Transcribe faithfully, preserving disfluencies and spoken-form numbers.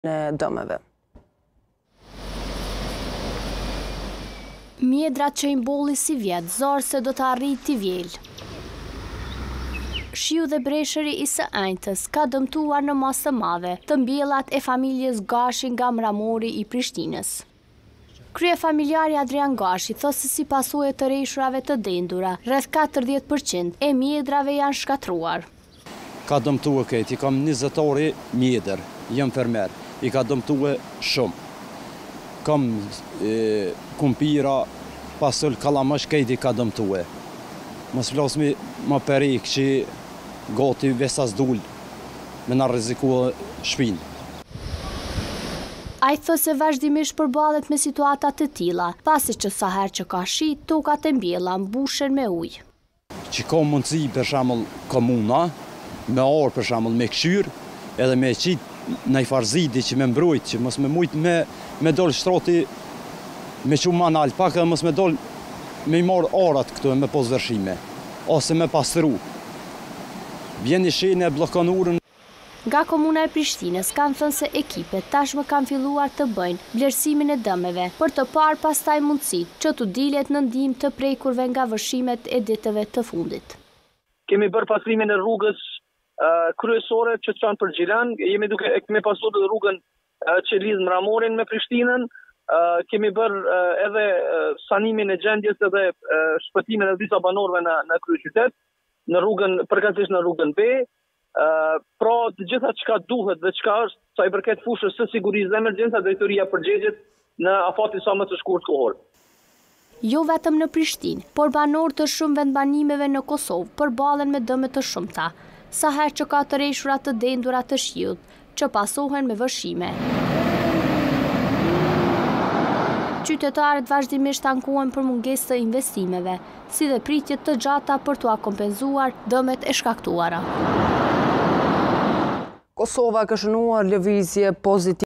në dëmeve. Mjedrat që i mbolli si vjetë, zorë se do të arrit t'i vjel. Shiu dhe breshëri i së Ajntës ka dëmtuar në masë të madhe të mbjellat e familjes Gashi nga Mramori i Prishtinës. Krye familjari Adrian Gashi thosë se si pasojë të reshurave të dendura, rreth katërdhjetë përqind e mjedrave janë shkatruar. Ka dëmtuar këtë, i kam njëzet orë mjedër, jam fermer, i ka dëmtuar shumë. Kam e, kumpira, pasëll kalamash këtë i ka dëmtuar. Mos flasmi më perik që gati vesas dull me na rrezikua shpinë. Ai thosë se vazhdimisht përballet me situata të tilla, pasi që sa herë që ka shi, tokat e mbjella mbushen me ujë. Që ka mundësi për shembull komuna, me orë për shembull me këshyr, edhe me qit në farzidi që me mbrojt, që mos me mujt me me dol shtroti me quman alpak edhe mos me dol me i marr arat këtu me pos vërshime, ose me pastru. Vjen i shene e bllokon urën. Nga komuna e Prishtinës kanë thënë se ekipet tashmë kanë filluar të bëjnë vlerësimin e dëmeve për të parë pastaj mundësitë që t'u dilet në ndihmë të prekurve nga vërshimet e ditëve të fundit. Kemi bërë pastrimin e rrugës uh, kryesore që çon për Gjilan, jemi duke kemi pasur rrugën uh, që lidh Mramorin me Prishtinën, uh, kemi bërë uh, edhe uh, sanimin e gjendjes edhe uh, shpëtimin e disa banorëve në në kryeqytet, në rrugën përkatësisht në rrugën B. Uh, pra të gjitha çka duhet dhe çka është sa i përket fushës së sigurisë dhe emergjenca, drejtoria përgjigjet në afati sa më të shkurt kohor. Jo vetëm në Prishtinë, por banorë të shumë vendbanimeve në Kosovë përballen me dëme të shumta, sa herë që ka të reshura të dendura të shiut, që pasohen me vërshime. Qytetarët vazhdimisht ankohen për mungesë të investimeve, si dhe pritjet të gjata për t'u kompenzuar dëmet e shkaktuara. Kosova ka shënuar lëvizje pozitive